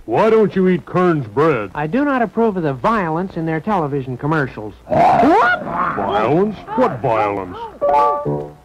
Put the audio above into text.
Why don't you eat Kern's bread? I do not approve of the violence in their television commercials. Violence? What violence?